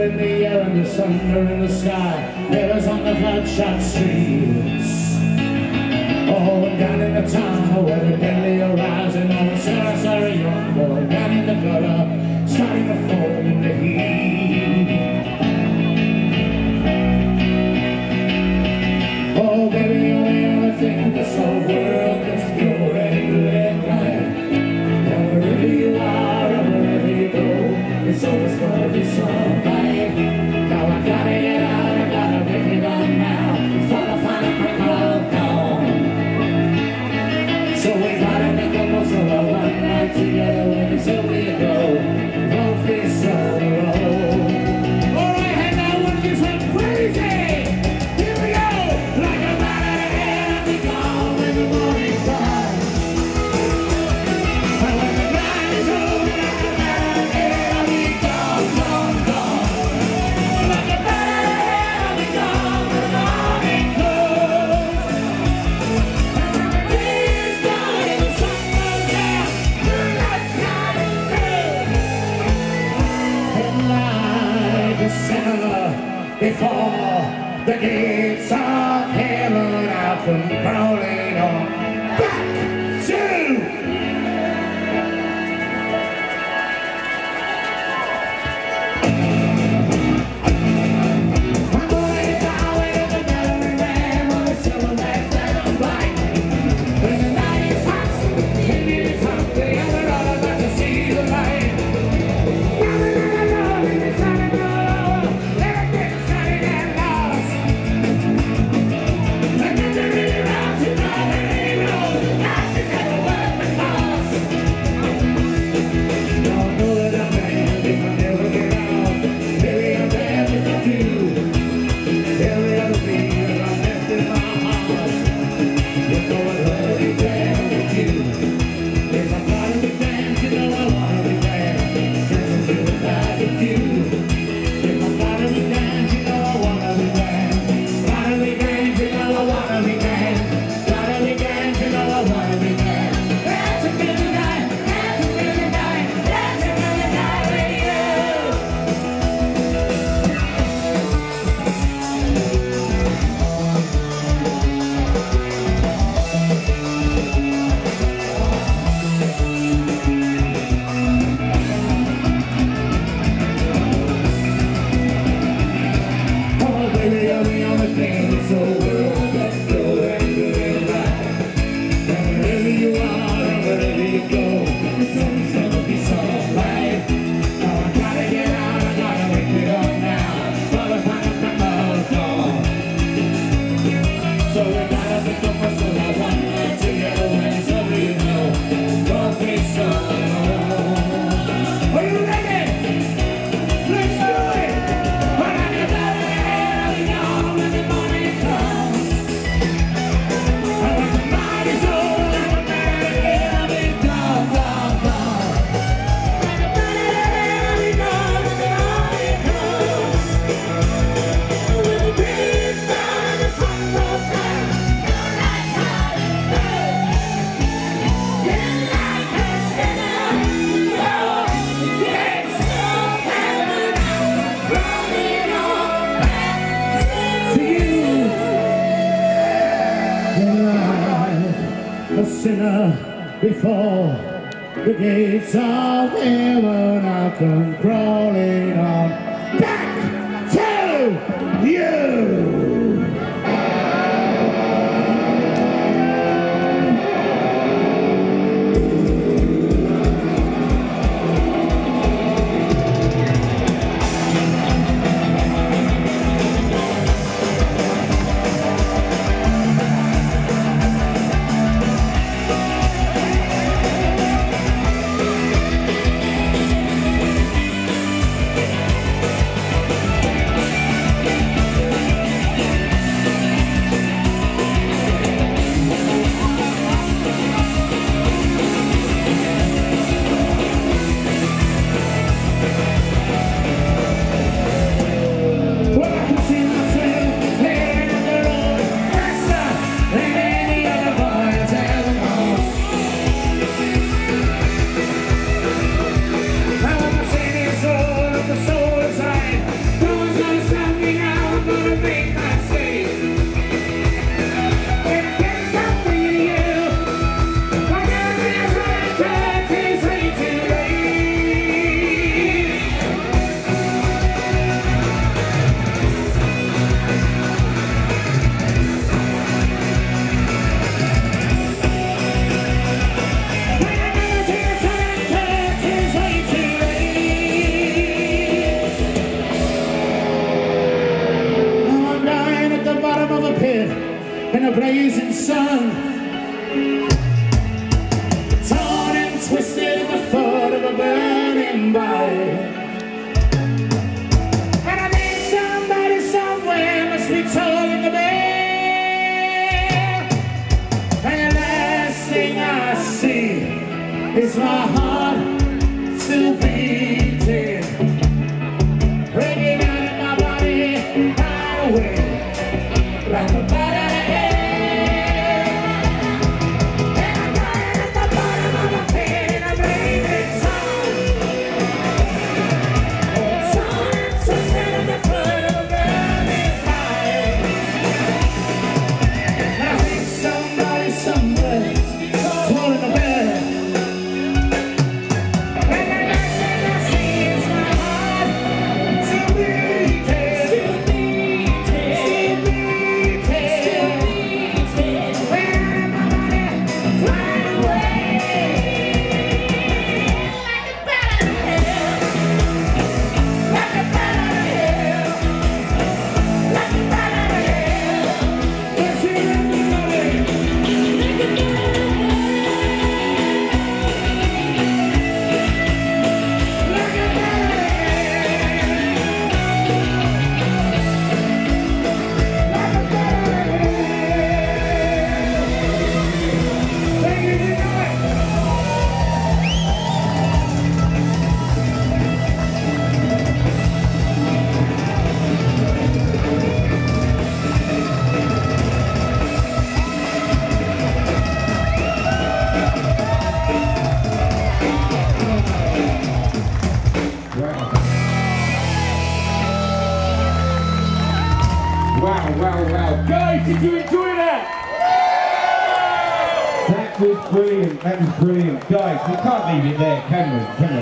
in the air and the thunder in the sky. Rivers on the bloodshot streets. Oh, and down in the town where the deadly horizon. Oh, Sarah, young boy, down in the gutter, starting to fold in the heat. Oh, baby, you're the only thing in this whole world that's pure and good and right. Oh, wherever you are or wherever you go, it's always gonna be somebody. Now I gotta get out, I gotta make it on now before I find a crowd down. So we gotta make the most of our one night together when it's over you go. Don't be so alone. Alright, and now we'll do some crazy. Before the gates of heaven, I'll come crawling on back to. I'm going down in the memory lane on the silver back that I'm blind. When the night is hot, the evening is hungry, and we're all about to see the light. Before the gates of heaven, I'll come crawling on back to you. pit in a blazing sun, torn and twisted at the foot of a burning body. And I need somebody somewhere must be tolling the bell. And the last thing I see is my heart still beating, breaking out of my body right away, like a bat out of hell. And I'm dying at the bottom of my pit in a blazing sun, torn and twisted at the foot of a burning fire. And I think somebody somewhere tolling the bell. Wow. Guys, did you enjoy that? That was brilliant. Guys, we can't leave it there, can we?